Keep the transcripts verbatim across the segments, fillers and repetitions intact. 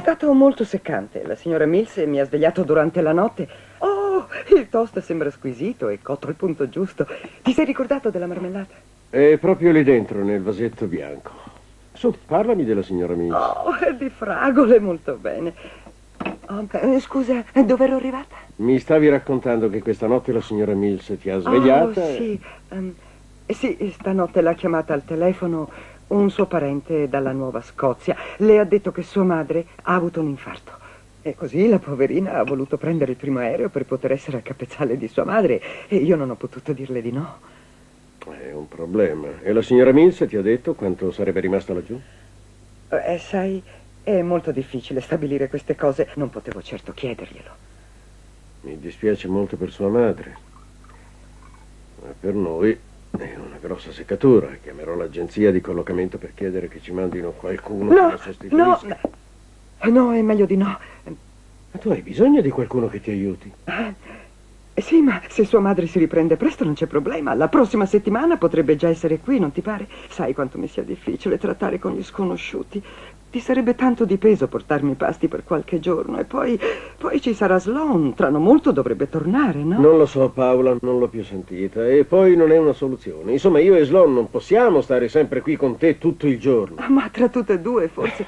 stato molto seccante. La signora Mills mi ha svegliato durante la notte. Oh, il toast sembra squisito e cotto al punto giusto. Ti sei ricordato della marmellata? È proprio lì dentro, nel vasetto bianco. Su, parlami della signora Mills. Oh, è di fragole, molto bene. Oh, eh, scusa, dove ero arrivata? Mi stavi raccontando che questa notte la signora Mills ti ha svegliata? Oh, sì. Um, sì, stanotte l'ha chiamata al telefono un suo parente dalla Nuova Scozia. Le ha detto che sua madre ha avuto un infarto. E così la poverina ha voluto prendere il primo aereo per poter essere al capezzale di sua madre. E io non ho potuto dirle di no. È un problema. E la signora Mills ti ha detto quanto sarebbe rimasta laggiù? Eh, sai, è molto difficile stabilire queste cose. Non potevo certo chiederglielo. Mi dispiace molto per sua madre. Ma per noi è una grossa seccatura. Chiamerò l'agenzia di collocamento per chiedere che ci mandino qualcuno No, che la sostituisca. No, no, è meglio di no. Ma tu hai bisogno di qualcuno che ti aiuti? Eh, sì, ma se sua madre si riprende presto non c'è problema. La prossima settimana potrebbe già essere qui, non ti pare? Sai quanto mi sia difficile trattare con gli sconosciuti. Ti sarebbe tanto di peso portarmi i pasti per qualche giorno. E poi, poi ci sarà Sloan. Tra non molto dovrebbe tornare, no? Non lo so, Paola, non l'ho più sentita. E poi non è una soluzione. Insomma, io e Sloan non possiamo stare sempre qui con te tutto il giorno. Ma tra tutte e due, forse...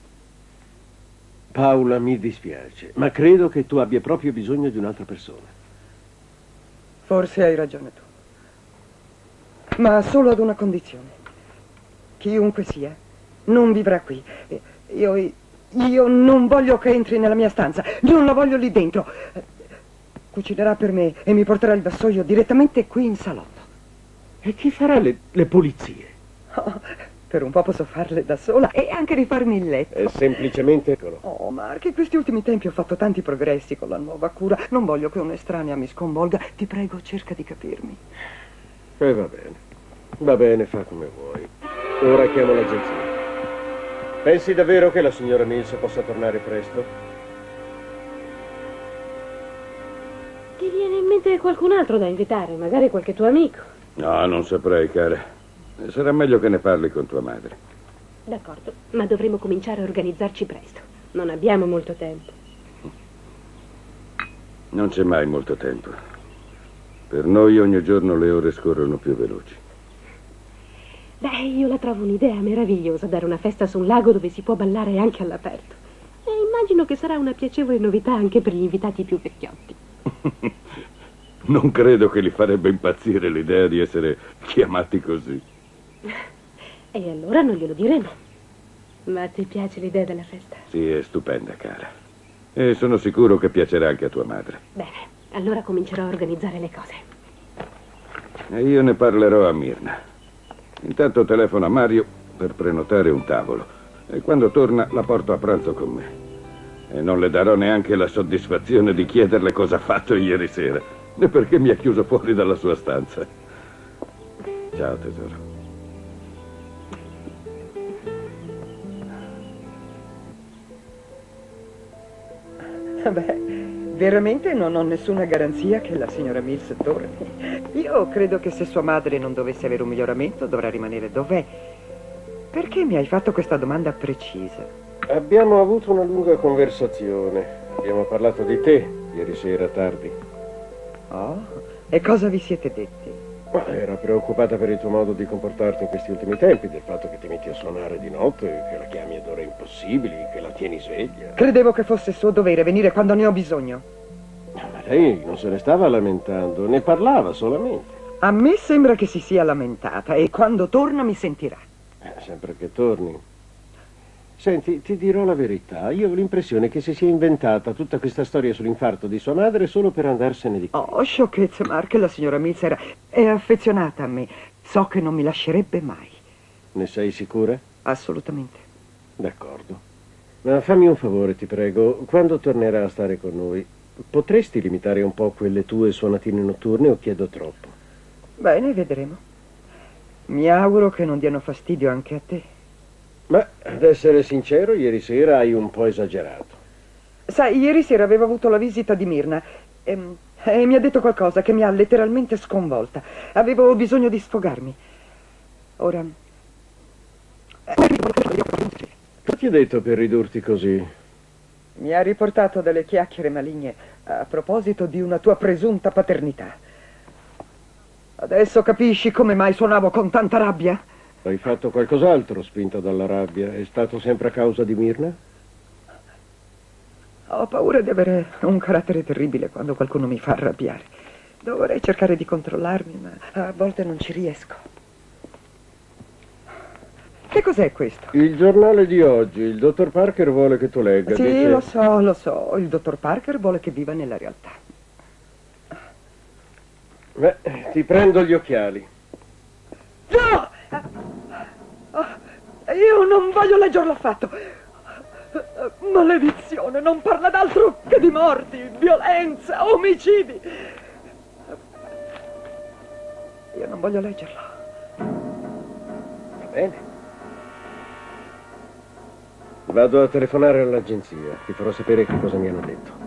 Paola, mi dispiace, ma credo che tu abbia proprio bisogno di un'altra persona. Forse hai ragione tu. Ma solo ad una condizione. Chiunque sia, non vivrà qui. Io, io non voglio che entri nella mia stanza. Non la voglio lì dentro. Cucinerà per me e mi porterà il vassoio direttamente qui in salotto. E chi farà le, le pulizie? Oh, per un po' posso farle da sola e anche rifarmi il letto. È semplicemente... Oh, Mark, in questi ultimi tempi ho fatto tanti progressi con la nuova cura. Non voglio che un'estranea mi sconvolga. Ti prego, cerca di capirmi. E va bene. Va bene, fa come vuoi. Ora chiamo l'agenzia. Pensi davvero che la signora Mills possa tornare presto? Ti viene in mente qualcun altro da invitare? Magari qualche tuo amico? No, non saprei, cara. Sarà meglio che ne parli con tua madre. D'accordo, ma dovremo cominciare a organizzarci presto. Non abbiamo molto tempo. Non c'è mai molto tempo. Per noi ogni giorno le ore scorrono più veloci. Beh, io la trovo un'idea meravigliosa, dare una festa su un lago dove si può ballare anche all'aperto. E immagino che sarà una piacevole novità anche per gli invitati più vecchiotti. Non credo che li farebbe impazzire l'idea di essere chiamati così. E allora non glielo diremo. Ma ti piace l'idea della festa? Sì, è stupenda, cara. E sono sicuro che piacerà anche a tua madre. Bene, allora comincerò a organizzare le cose. E io ne parlerò a Mirna. Intanto telefono a Mario per prenotare un tavolo. E quando torna la porto a pranzo con me. E non le darò neanche la soddisfazione di chiederle cosa ha fatto ieri sera. Né perché mi ha chiuso fuori dalla sua stanza. Ciao, tesoro. Beh, veramente non ho nessuna garanzia che la signora Mills torni. Io credo che se sua madre non dovesse avere un miglioramento dovrà rimanere dov'è. Perché mi hai fatto questa domanda precisa? Abbiamo avuto una lunga conversazione. Abbiamo parlato di te ieri sera tardi. Oh, e cosa vi siete detti? Ma era preoccupata per il tuo modo di comportarti in questi ultimi tempi, del fatto che ti metti a suonare di notte, che la chiami ad ore impossibili, che la tieni sveglia. Credevo che fosse suo dovere venire quando ne ho bisogno. Ma lei non se ne stava lamentando, ne parlava solamente. A me sembra che si sia lamentata e quando torna mi sentirà. Eh, sempre che torni. Senti, ti dirò la verità. Io ho l'impressione che si sia inventata tutta questa storia sull'infarto di sua madre solo per andarsene di qui. Oh, sciocchezza, Mark, la signora Mills era... è affezionata a me. So che non mi lascerebbe mai. Ne sei sicura? Assolutamente. D'accordo. Ma fammi un favore, ti prego. Quando tornerà a stare con noi, potresti limitare un po' quelle tue suonatine notturne o chiedo troppo? Bene, vedremo. Mi auguro che non diano fastidio anche a te. Ma, ad essere sincero, ieri sera hai un po' esagerato. Sai, ieri sera avevo avuto la visita di Mirna e, e mi ha detto qualcosa che mi ha letteralmente sconvolta. Avevo bisogno di sfogarmi. Ora... Che ti ha detto per ridurti così? Mi ha riportato delle chiacchiere maligne a proposito di una tua presunta paternità. Adesso capisci come mai suonavo con tanta rabbia? Hai fatto qualcos'altro spinta dalla rabbia? È stato sempre a causa di Mirna? Ho paura di avere un carattere terribile quando qualcuno mi fa arrabbiare. Dovrei cercare di controllarmi, ma a volte non ci riesco. Che cos'è questo? Il giornale di oggi. Il dottor Parker vuole che tu legga. Sì, dice... lo so, lo so. Il dottor Parker vuole che viva nella realtà. Beh, ti prendo gli occhiali. No! Oh, io non voglio leggerlo affatto. Maledizione, non parla d'altro che di morti, violenza, omicidi. Io non voglio leggerlo. Va bene. Vado a telefonare all'agenzia. Ti farò sapere che cosa mi hanno detto.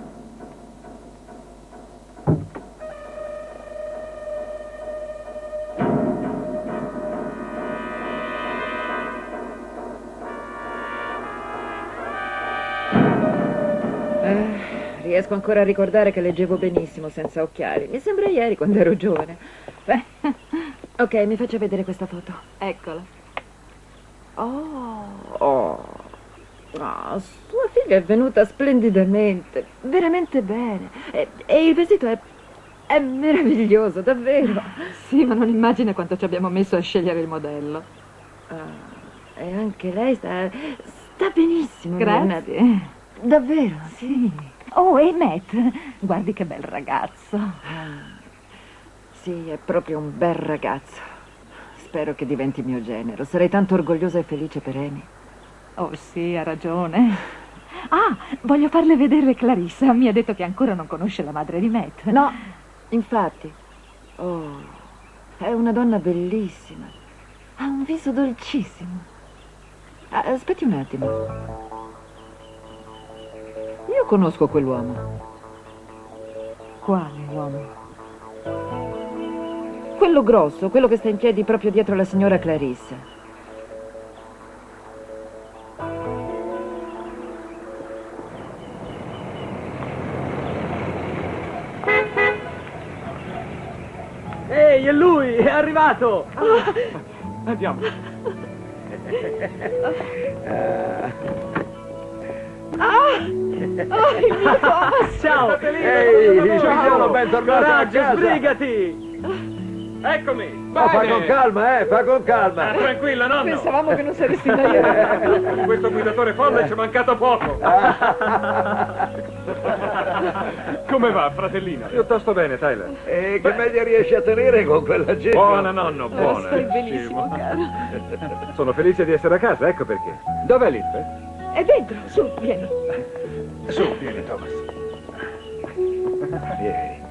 Riesco ancora a ricordare che leggevo benissimo senza occhiali. Mi sembra ieri quando ero giovane. Beh, ok, mi faccia vedere questa foto. Eccola. Oh, oh. Oh, sua figlia è venuta splendidamente, veramente bene. E, e il vestito è, è meraviglioso, davvero. Sì, ma non immagina quanto ci abbiamo messo a scegliere il modello. Ah, e anche lei sta, sta benissimo. Grazie. Davvero, sì. Oh, e Matt, guardi che bel ragazzo. Ah, sì, è proprio un bel ragazzo. Spero che diventi mio genero. Sarei tanto orgogliosa e felice per Amy. Oh, sì, ha ragione. Ah, voglio farle vedere Clarissa. Mi ha detto che ancora non conosce la madre di Matt. No, infatti. Oh, è una donna bellissima. Ha un viso dolcissimo. Ah, aspetti un attimo. Io conosco quell'uomo. Quale uomo? Quello grosso, quello che sta in piedi proprio dietro la signora Clarissa. Ehi, è lui, è arrivato! Ah. Andiamo. Ah! Oh, il mio Thomas! Ciao! Ehi, ciao, bentornato a Coraggio, casa. sbrigati! Eccomi! Oh, fa con calma, eh, fa con calma. Ah, tranquilla, nonno! Pensavamo che non saresti mai. Con questo guidatore folle ci è mancato poco! Come va, fratellina? Piuttosto bene, Tyler. E che media riesci a tenere con quella gente? Buona, nonno, buona! Stai benissimo, caro. Sono felice di essere a casa, ecco perché. Dov'è Lisbeth? È dentro, su, vieni. Su, vieni, Thomas. Vieni.